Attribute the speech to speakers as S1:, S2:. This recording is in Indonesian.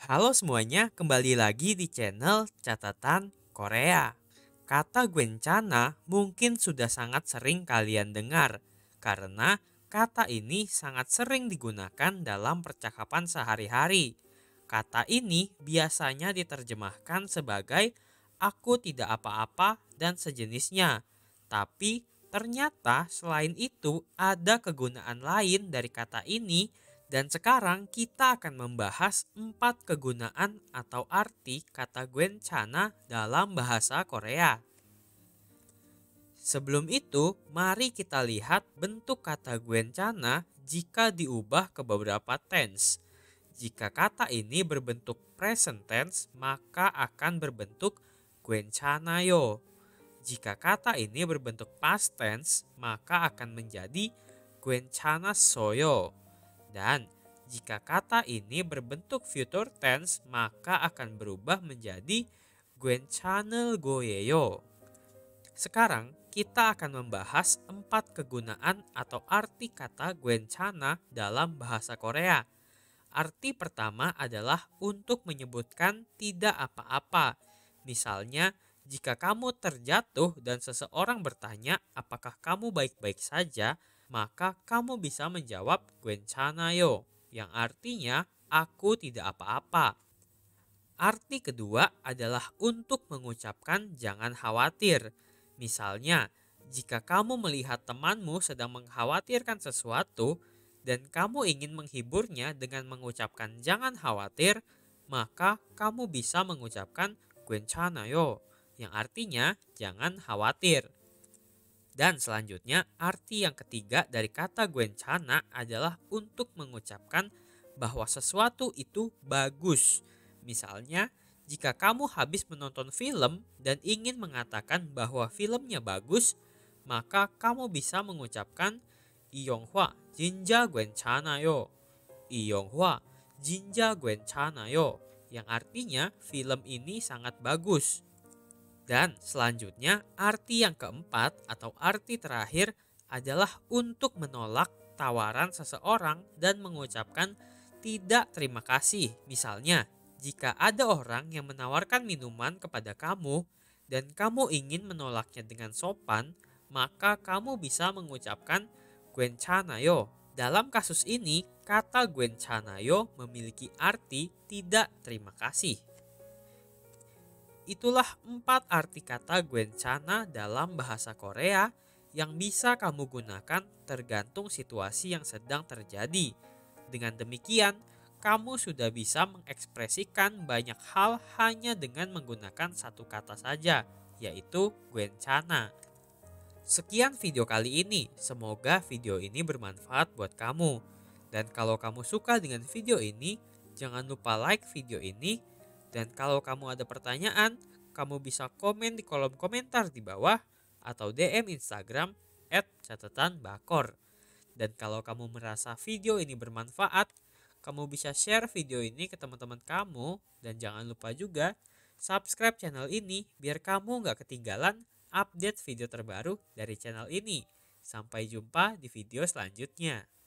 S1: Halo semuanya, kembali lagi di channel Catatan Korea. Kata Gwencana mungkin sudah sangat sering kalian dengar karena kata ini sangat sering digunakan dalam percakapan sehari-hari. Kata ini biasanya diterjemahkan sebagai aku tidak apa-apa dan sejenisnya. Tapi ternyata selain itu ada kegunaan lain dari kata ini dan sekarang kita akan membahas 4 kegunaan atau arti kata Gwencana dalam bahasa Korea. Sebelum itu, mari kita lihat bentuk kata Gwencana jika diubah ke beberapa tense. Jika kata ini berbentuk present tense, maka akan berbentuk Gwencanayo. Jika kata ini berbentuk past tense, maka akan menjadi Gwencanasoyo. Dan jika kata ini berbentuk future tense, maka akan berubah menjadi Gwenchanelgoyeyo. Sekarang kita akan membahas 4 kegunaan atau arti kata Gwencana dalam bahasa Korea. Arti pertama adalah untuk menyebutkan tidak apa-apa. Misalnya, jika kamu terjatuh dan seseorang bertanya apakah kamu baik-baik saja, maka kamu bisa menjawab Gwencanayo, yang artinya aku tidak apa-apa. Arti kedua adalah untuk mengucapkan jangan khawatir. Misalnya, jika kamu melihat temanmu sedang mengkhawatirkan sesuatu dan kamu ingin menghiburnya dengan mengucapkan jangan khawatir, maka kamu bisa mengucapkan Gwencanayo, yang artinya jangan khawatir. Dan selanjutnya, arti yang ketiga dari kata Gwencana adalah untuk mengucapkan bahwa sesuatu itu bagus. Misalnya, jika kamu habis menonton film dan ingin mengatakan bahwa filmnya bagus, maka kamu bisa mengucapkan Iyonghwa jinja Gwencanayo. Iyonghwa jinja Gwencanayo, yang artinya film ini sangat bagus. Dan selanjutnya, arti yang keempat atau arti terakhir adalah untuk menolak tawaran seseorang dan mengucapkan tidak terima kasih. Misalnya, jika ada orang yang menawarkan minuman kepada kamu dan kamu ingin menolaknya dengan sopan, maka kamu bisa mengucapkan Gwencanayo. Dalam kasus ini, kata Gwencanayo memiliki arti tidak terima kasih. Itulah 4 arti kata Gwencana dalam bahasa Korea yang bisa kamu gunakan tergantung situasi yang sedang terjadi. Dengan demikian, kamu sudah bisa mengekspresikan banyak hal hanya dengan menggunakan satu kata saja, yaitu Gwencana. Sekian video kali ini, semoga video ini bermanfaat buat kamu. Dan kalau kamu suka dengan video ini, jangan lupa like video ini. Dan kalau kamu ada pertanyaan, kamu bisa komen di kolom komentar di bawah atau DM Instagram @catatanbakor. Dan kalau kamu merasa video ini bermanfaat, kamu bisa share video ini ke teman-teman kamu. Dan jangan lupa juga subscribe channel ini biar kamu gak ketinggalan update video terbaru dari channel ini. Sampai jumpa di video selanjutnya.